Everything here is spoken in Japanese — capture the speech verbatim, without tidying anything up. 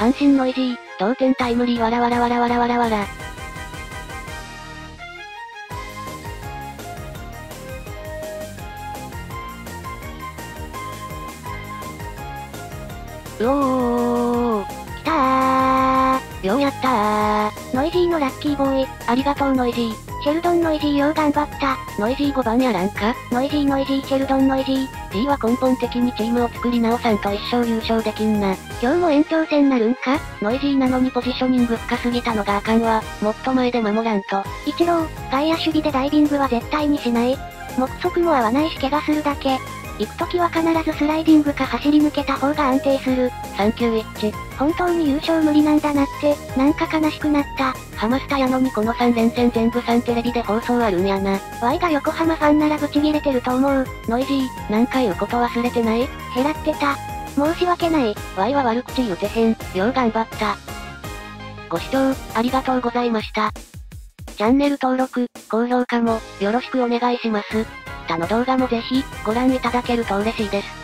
阪神ノイジー、同点タイムリーわらわらわらわらわらわら。うおー。きたー。ようやったー。 ノイジーのラッキーボーイ。 ありがとうノイジー。 シェルドンノイジーよう頑張った。 ノイジーごばんやらんか。 ノイジーノイジーシェルドンノイジー。 T は根本的にチームを作り直さんと一生優勝できんな。 今日も延長戦なるんか。 ノイジーなのにポジショニング深すぎたのがあかんわ。もっと前で守らんと。 イチロー、外野守備でダイビングは絶対にしない。目測も合わないし怪我するだけ。行くときは必ずスライディングか走り抜けた方が安定する。 サンキューイッチ。 本当に優勝無理なんだなって、なんか悲しくなった。 ハマスタやのにこのさん連戦全部サンテレビで放送あるんやな。 ワイが横浜ファンならブチギレてると思う。 ノイジー、なんか言うこと忘れてない？ 減らってた。申し訳ない。 ワイは悪口言うてへん。よう頑張った。ご視聴、ありがとうございました。チャンネル登録、高評価も、よろしくお願いします。他の動画もぜひ、ご覧いただけると嬉しいです。